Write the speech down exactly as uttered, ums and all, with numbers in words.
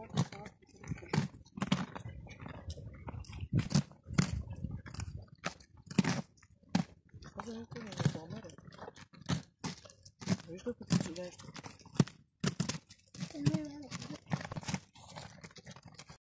Fazendo tudo, não toma, né? Eu estou com o